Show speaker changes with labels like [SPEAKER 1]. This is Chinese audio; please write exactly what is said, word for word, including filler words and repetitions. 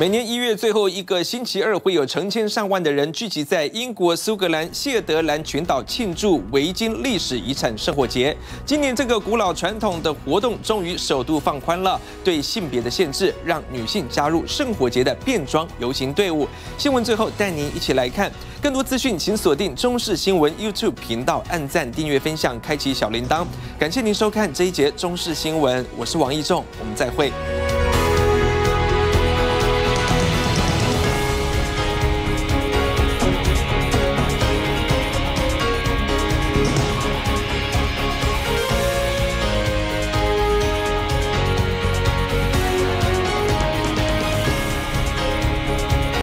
[SPEAKER 1] 每年一月最后一个星期二，会有成千上万的人聚集在英国苏格兰谢德兰群岛庆祝维京历史遗产圣火节。今年这个古老传统的活动终于首度放宽了对性别的限制，让女性加入圣火节的变装游行队伍。新闻最后带您一起来看更多资讯，请锁定中视新闻 YouTube 频道，按赞、订阅、分享，开启小铃铛。感谢您收看这一节中视新闻，我是王义仲，我们再会。